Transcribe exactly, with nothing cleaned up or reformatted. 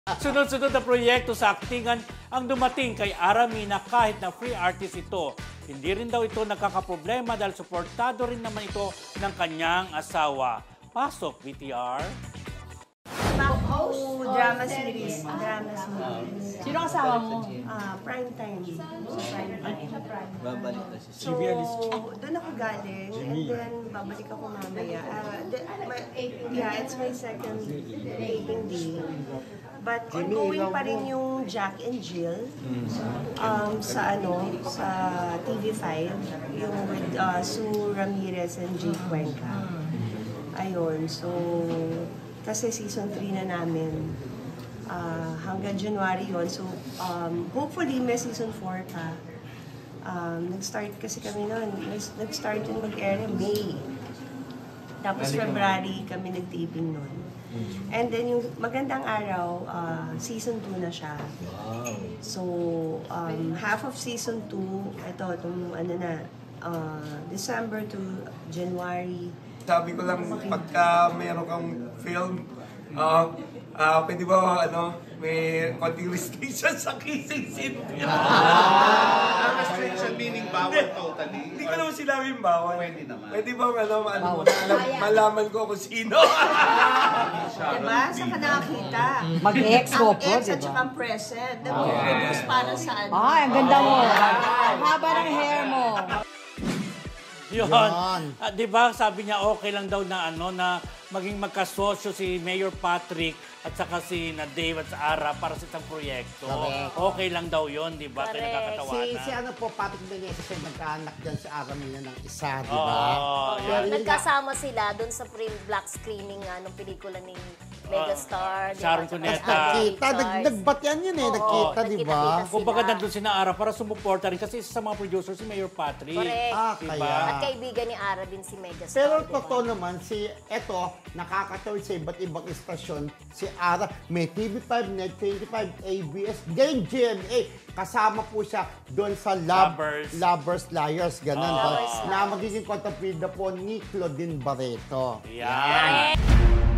Sunod-sunod na proyekto sa aktingan ang dumating kay Aramina kahit na free artist ito. Hindi rin daw ito nagkakaproblema dahil suportado rin naman ito ng kanyang asawa. Pasok, V T R. Oh, drama series. Drama series. Sino kasama mo? Ah, prime time. Prime time. Babalik na si So, doon ako galing and then babalik ako mamaya. Uh, the, my, yeah, it's my second taping day. But ongoing pa rin yung Jack and Jill um, sa ano, sa T V five, yung with uh, Sue Ramirez and Jake Cuenca. Ayun, so kasi season three na namin. Uh, hanggang January yun. So, um, hopefully may season four pa. Um, nag-start kasi kami noon. Nag-start yun mag-air May. Tapos February kami nag-taping noon. And then yung Magandang Araw, uh, season two na siya. So, um, half of season two, ito, itong ano na, uh, December to January. Sabi ko lang, pagka mayroon kang film, uh, uh, pwede ba, ano, may konting restriction sa kissing scene. Ah, restriction meaning bawal totally? Hindi ko naman sinabing bawal. Pwede naman. Pwede ba, ano, ano malam, malaman ko kung sino. Diba? Saan ka nakakita? Mag-ex ko Ang po, ex at diba? saka ang present. Nag-produce para sa ano. Ay, ang ganda mo. Ang haba ng hair mo. Yun. Ah, di ba sabi niya okay lang daw na ano na maging magkasosyo si Mayor Patrick at saka si na Dave at sa Ara para sa isang proyekto. Correct. Okay lang daw yun, di ba? Kaya Si, nagkakatawanan. si ano po, Patrick Meneses ay nagkaanak dyan si Aramina ng isa, di ba? Oo, Pero yan. yun Nagkasama sila doon sa pre-black screening nga nung pelikula ni Megastar. Sharon diba? Cuneta. Tsaka Nagkita, nag, Stars. nagbatyan yun eh, Oo, nagkita, di ba? nagkita-kita Kung baga sila. nandun si Ara para sumuporta rin kasi isa sa mga producers si Mayor Patrick. Correct. Ah, Diba? kaya. At kaibigan ni Ara din si Megastar. Pero diba? totoo naman, si eto, nakakatawid sa iba't ibang istasyon, si Ara, may T V five, Net twenty-five, A B S, then G M A. Kasama po siya doon sa lab, Lovers. Lovers, Liars, ganun. Oh. ba? Na magiging kontrapida po ni Claudine Barreto. Yan.